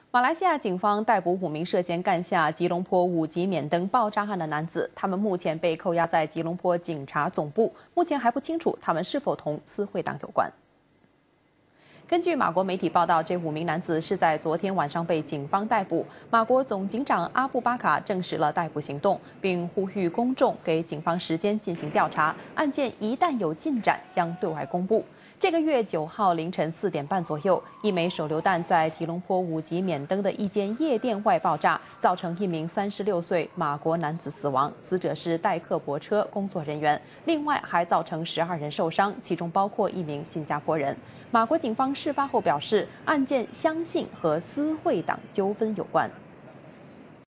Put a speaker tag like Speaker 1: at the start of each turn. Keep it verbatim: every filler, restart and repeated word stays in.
Speaker 1: 马来西亚警方逮捕五名涉嫌干下吉隆坡五级免登爆炸案的男子，他们目前被扣押在吉隆坡警察总部，目前还不清楚他们是否同私会党有关。根据马国媒体报道，这五名男子是在昨天晚上被警方逮捕。马国总警长阿布巴卡证实了逮捕行动，并呼吁公众给警方时间进行调查，案件一旦有进展将对外公布。这个月九号凌晨四点半左右，一枚手榴弹在吉隆坡五级免登的一间夜店外爆炸，造成一名三十六岁马国男子死亡，死者是代客泊车工作人员。另外还造成十二人受伤，其中包括一名新加坡人。马国警方事发后表示，案件相信和私会党纠纷有关。